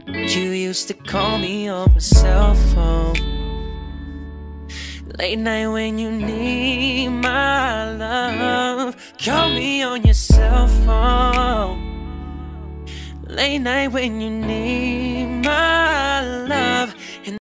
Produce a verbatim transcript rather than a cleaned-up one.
You used to call me on my cell phone, late night when you need my love. Call me on your cell phone, late night when you need my love.